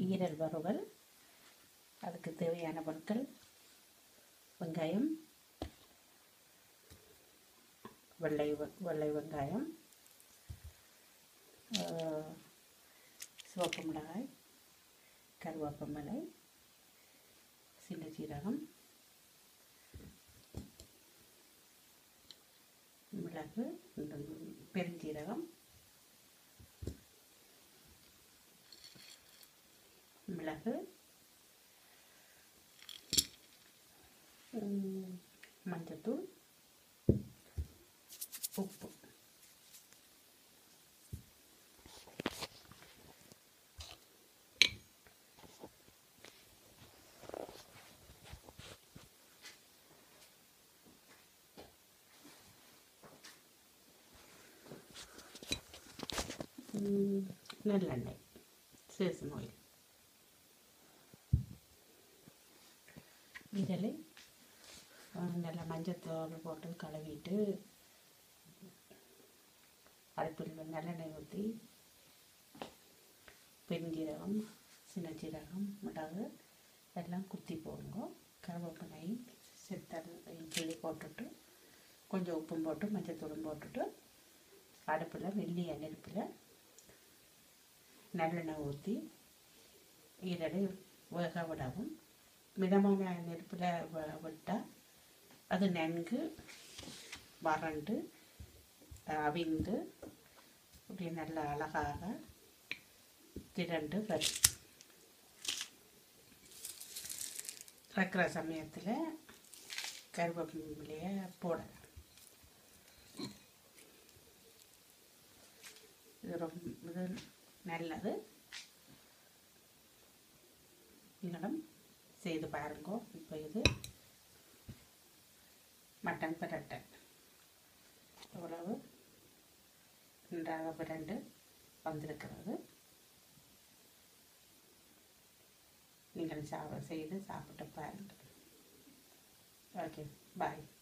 ஈரல் வறுவல். அதுக்கு தேவையான பொருட்கள்: வெங்காயம், வெள்ளை வெங்காயம், சிவப்பு மிளகாய், கருவேப்பமிலை, சின்ன சீரகம், மிளகு, பெருஞ்சீரகம், மிளகு, மஞ்சத்தூள், உப்பு. நல்லெண்ணெய், சீசன் ஆயில். இதில் நல்லா மஞ்சத்தூள் போட்டு கழுவிட்டு அடுப்பில் நல்லெண்ணெய் ஊற்றி பெருஞ்சீரகம், சின்ன சீரகம், மிளகு எல்லாம் குத்தி போடுங்க. கருவேப்பிலையும் செத்தல் கிள்ளி போட்டுட்டு கொஞ்சம் உப்பும் போட்டு மஞ்சத்தூளும் போட்டுட்டு அடுப்பில் வெள்ளிய நெருப்பில் நல்லெண்ணெய் ஊற்றி ஈரலை வேக விடவும். மிதமான நெருப்பில் விட்டால் அது நன்கு வறண்டு அவிந்து அப்படி நல்ல அழகாக திரண்டு வரும். இறக்குற சமயத்தில் கருவேப்பிலையை போடலாம். இது நல்லது. நீங்களும் செய்து பாருங்க. இப்போ இது மட்டன் பிரட்டை எவ்வளவு நன்றாக பிரண்டு வந்திருக்கிறது. நீங்கள் செய்து சாப்பிட்டு பாருங்கள். ஓகே, பாய்.